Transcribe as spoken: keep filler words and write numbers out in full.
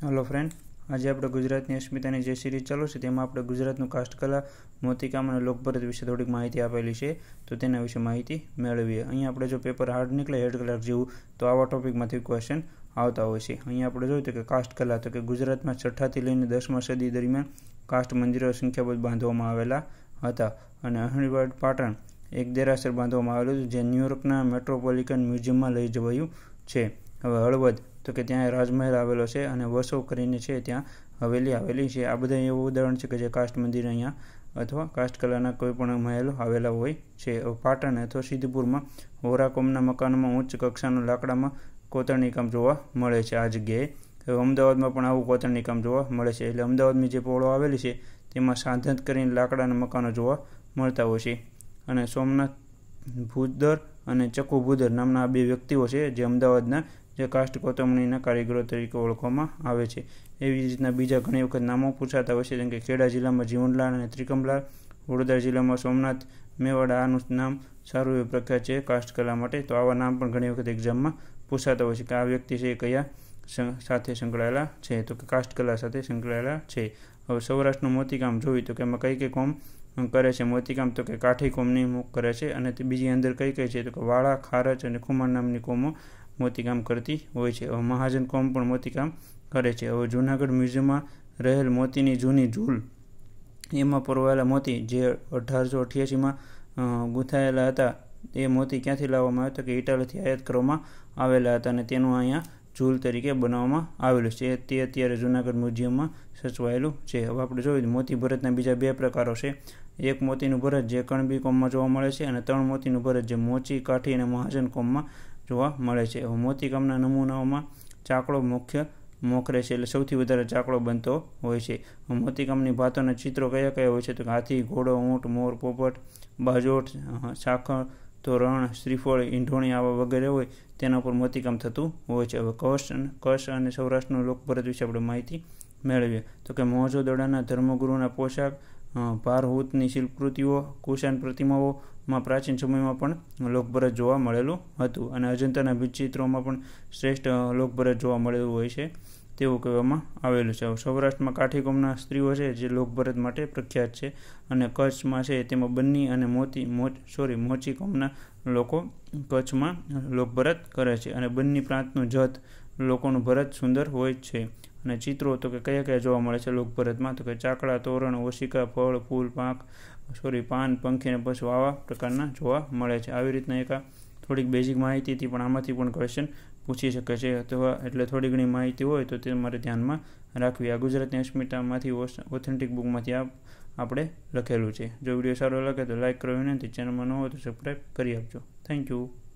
Hello friend, आज आप गुजरातनी अस्मितानी जे series चालू है तेमां आपणे गुजरातनुं काष्ठकला मोतीकाम अने लोकभरत विषे थोड़ीक माहिती आपेली है, तो तेना विषे माहिती मेळवीए। अहीं आपणे जो पेपर हार्ड निकळे हेड क्लार्क जेवुं तो आवा टॉपिकमांथी क्वेश्चन आवता होय छे। अहीं आपणे जोयुं तो के काष्ठकला तो के गुजरातमां छठ्ठा थी लईने दसमा सदी दरमियान काष्ठ मंदिरो संख्याबद्ध बांधवामां आवेला हता अने अहणीवाड पाटण एक देरासर बांधवामां आवेલું છે, જે ન્યુયોર્કના મેટ્રોપોલિટન મ્યુઝિયમમાં લઈ જવાયું છે। હવે હળવદ तो कि ત્યાં રાજમહેલ આવેલો છે અને વસો કરીને છે ત્યાં હવેલી આવેલી છે। આ બધા એવું ઉદાહરણ છે કે જે કાષ્ઠ મંદિર અહીંયા અથવા કાષ્ઠકલાના કોઈ પણ મહેલો આવેલા હોય છે। પાટણ અથવા સિદ્ધપુરમાં હોરાકોમના મકાનોમાં ઉચ્ચ કક્ષાનું લાકડામાં કોતરણી કામ જોવા મળે છે। આ જગ્યાએ અમદાવાદમાં પણ આવું કોતરણી કામ જોવા મળે છે। એટલે અમદાવાદની જે પોળો આવેલી છે તેમાં સાધન કરીને લાકડાના મકાનો જોવા મળતા હોય છે। અને સોમનાથ ભૂદર અને ચકુ ભૂદર નામના આ બે વ્યક્તિઓ છે જે અમદાવાદના જે કાષ્ઠ કોતરણીના કારીગરો તરીકે ઓળખવામાં આવે છે। એવી રીતના બીજા ઘણી વખત નામો પૂછાતા હોય છે, જેમ કે ખેડા જિલ્લામાં જીવનલાલ અને ત્રિકમલાલ, વડોદરા જિલ્લામાં સોમનાથ મેવાડા આનું નામ સારું એવું પ્રખ્યાત છે કાષ્ઠકલા માટે। તો આવા નામ પણ ઘણી વખત એક્ઝામમાં પૂછાતા હોય છે કે આ વ્યક્તિ છે એ કયા સાથે સંકળાયેલા છે, તો કે કાષ્ઠકલા સાથે સંકળાયેલા છે। હવે સૌરાષ્ટ્રનું મોતીકામ જોયું તો કે એમાં કઈ કઈ કોમ કરે છે મોતીકામ, તો કે કાઠી કોમની કરે છે અને તે બીજી અંદર કઈ કઈ છે તો કે વાળા, ખારચ અને ખુમાર નામની કોમો મોતીકામ કરતી હોય છે। હવે મહાજન કોમ પણ મોતીકામ કરે છે। હવે જૂનાગઢ મ્યુઝિયમમાં રહેલ મોતીની જૂની ઝૂલ એમાં પરોવાયેલા મોતી જે અઢારસો અઠ્યાસીમાં ગૂંથાયેલા હતા એ મોતી ક્યાંથી લાવવામાં આવ્યા તો કે ઇટાલીથી આયાત કરવામાં આવેલા હતા અને તેનું અહીંયા ઝૂલ તરીકે બનાવવામાં આવેલું છે। તે અત્યારે જૂનાગઢ મ્યુઝિયમમાં સચવાયેલું છે। હવે આપણે જોયું મોતી ભરતના બીજા બે પ્રકારો છે। એક મોતીનું ભરત જે કણબી કોમમાં જોવા મળે છે અને ત્રણ મોતીનું ભરત જે મોચી, કાઠી અને મહાજન કોમમાં જોવા મળે છે। હવે મોતીકામના નમૂનાઓમાં ચાકડો મુખ્ય મોખરે છે, એટલે સૌથી વધારે ચાકડો બનતો હોય છે। મોતીકામની ભાતોના ચિત્રો કયા કયા હોય છે તો હાથી, ઘોડો, ઊંટ, મોર, પોપટ, બાજોટ, સાખર, તોરણ, શ્રીફળ, ઈંઢોણી આવા વગેરે હોય તેના ઉપર મોતીકામ થતું હોય છે। હવે કચ્છ કચ્છ અને સૌરાષ્ટ્રનું લોકભરત વિશે આપણે માહિતી મેળવીએ તો કે મોહજો દડાના ધર્મગુરુના પોશાક, ભારહૂતની શિલ્પકૃતિઓ, કુશાન પ્રતિમાઓમાં પ્રાચીન સમયમાં પણ લોકભરત જોવા મળેલું હતું અને અજંતાના ભીંતચિત્રોમાં પણ શ્રેષ્ઠ લોકભરત જોવા મળેલું હોય છે તેવું કહેવામાં આવેલું છે। સૌરાષ્ટ્રમાં કાઠી કોમના સ્ત્રીઓ છે જે લોકભરત માટે પ્રખ્યાત છે અને કચ્છમાં છે તેમાં બન્ની અને મોતી મોચ સોરી મોચી કોમના લોકો કચ્છમાં લોકભરત કરે છે અને બન્ની પ્રાંતનું જત લોકોનું ભરત સુંદર હોય છે। અને ચિત્રો તો કે કયા કયા જોવા મળે છે લોકભરતમાં તો કે ચાકડા, તોરણ, ઓશિકા, ફળ, ફૂલ, પાંખ સોરી પાન, પંખી અને પશુ આવા પ્રકારના જોવા મળે છે। આવી રીતના એક થોડીક બેઝિક માહિતીથી પણ આમાંથી પણ ક્વેશ્ચન પૂછી શકે છે અથવા એટલે થોડી ઘણી માહિતી હોય તો તે મારે ધ્યાનમાં રાખવી। આ ગુજરાતની અસ્મિતામાંથી ઓથેન્ટિક બુકમાંથી આ આપણે લખેલું છે। જો વિડીયો સારો લાગે તો લાઇક કરો, વિનંતી, ચેનલમાં ન હોય તો સબસ્ક્રાઈબ કરી આપજો। Thank you.